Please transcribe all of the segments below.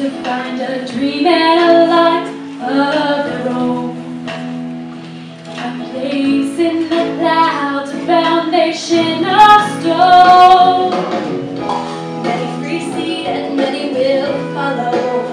to find a dream and a life of their own. A place in the clouds, a foundation of stone. Many precede and many will follow.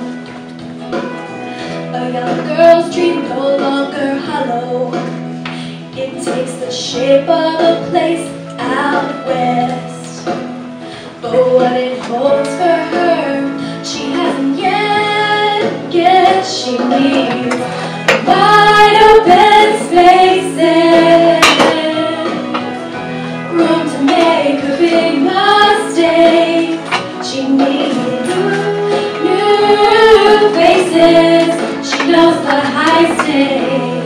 A young girl's dream no longer hollow. It takes the shape of a place out west. But what it holds for her, she hasn't yet guessed. She needs wide open spaces, room to make her big mistakes. She needs new faces. She knows the high stakes.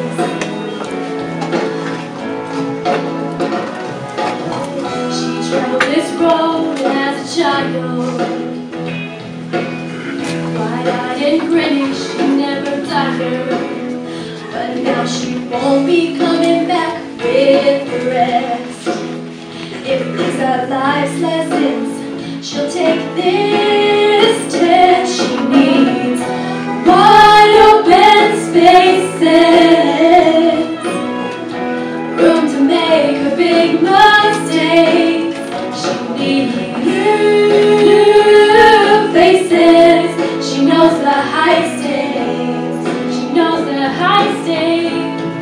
She traveled this road as a child, wide-eyed and grinning, she never tired. But now she won't be coming back with the rest. If these are life's lessons, she'll take this test. She needs wide open spaces, room to make her big mistakes. She needs new faces. She knows the high stakes. She knows the high stakes.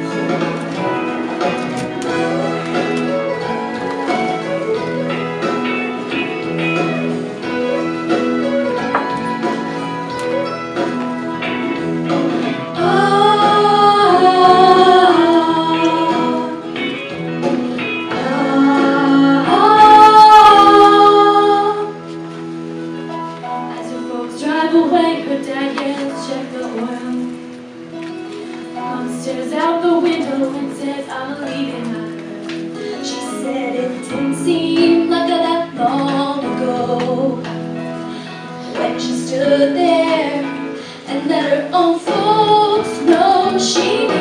Drive away, her dad yells, check the oil. Mom stares out the window and says, I'm leaving her. She said it didn't seem like that long ago, when she stood there and let her own folks know she